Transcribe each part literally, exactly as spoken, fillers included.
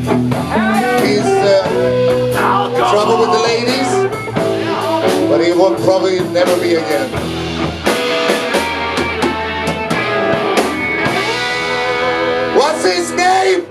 He's uh, in trouble with the ladies, but he will probably never be again. What's his name?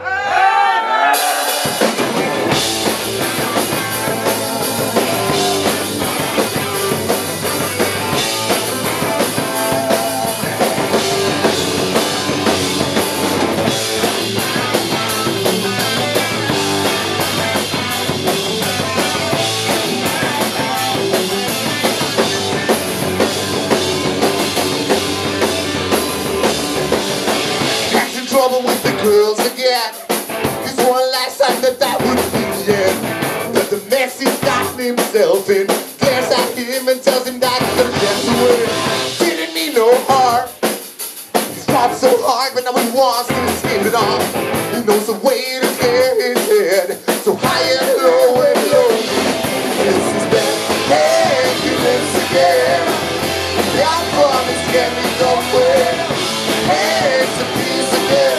With the girls again. This one last time that that would be it. But the mess he's gotten himself in glares at him and tells him that he's gonna dance away. Didn't mean no harm. He's fought so hard, but now he wants to escape it all. He knows the way to clear his head, so high and low and low. This is bad. Hey, he lives again. I promise, can we go where? Hey, it's a piece of it.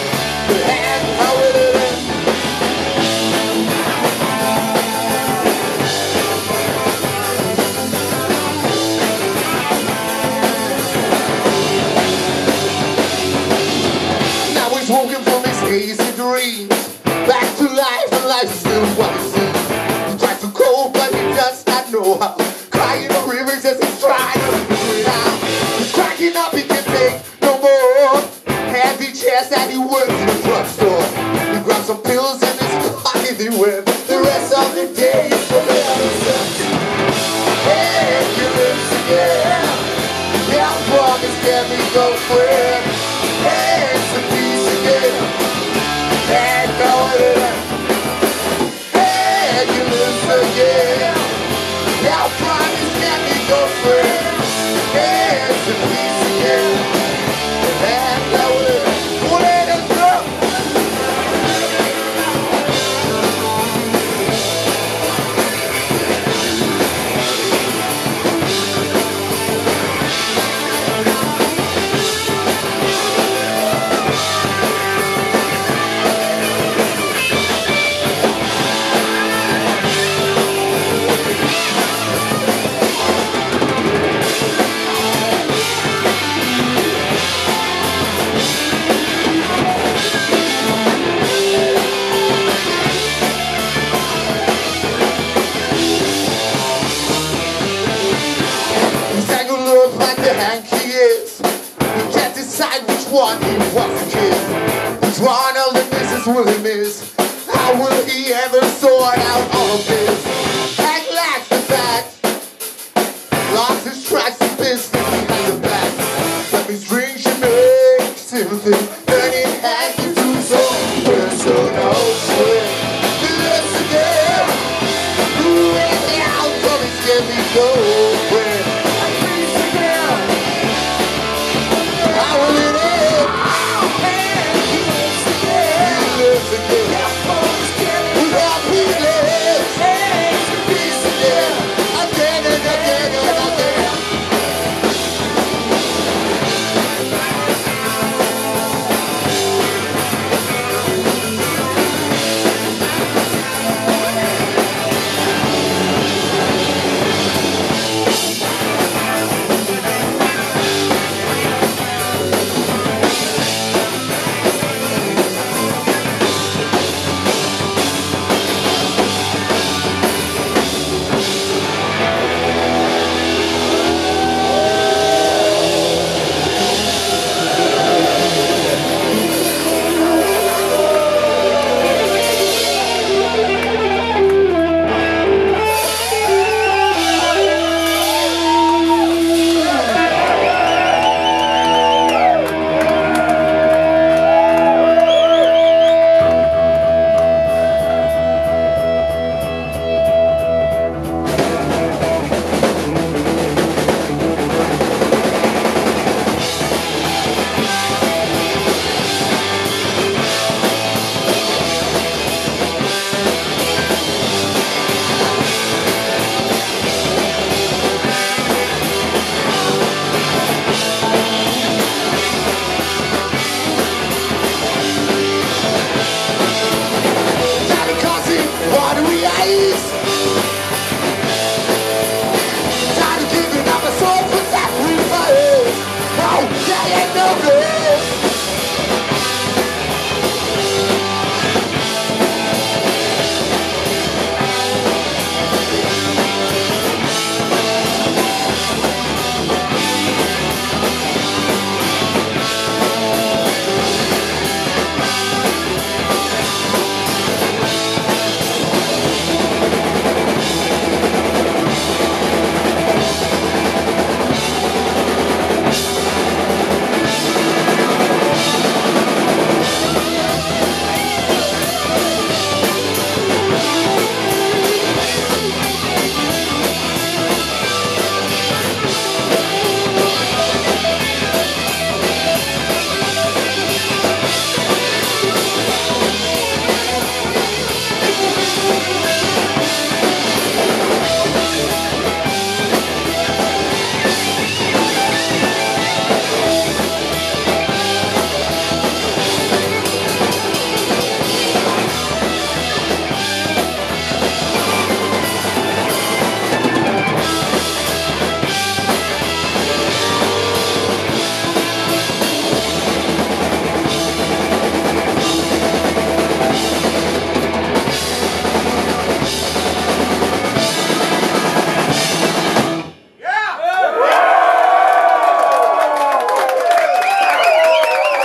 Woken from his hazy dreams, back to life, and life is still what it seems. He tries to cope, but he does not know how. Crying the rivers as he's trying to figure it out. He's cracking up, he can take no more. Heavy chest that he works in a drugstore. He grabs some pills in his pocket, he went. The rest of the day is for the innocent. Hey, he lives again. Yeah, I promise, can we go where? Hey, it's a piece again. Can't go there. Hey, you live again. Yeah, I promise, can we go where? Hey, it's a piece again. Can't go there. Let us go. One he wants to kiss. He's run all the misses will he miss. How will he ever sort out all of this? At last the fact, lost his tracks and business behind the back. Let me drink and make him think.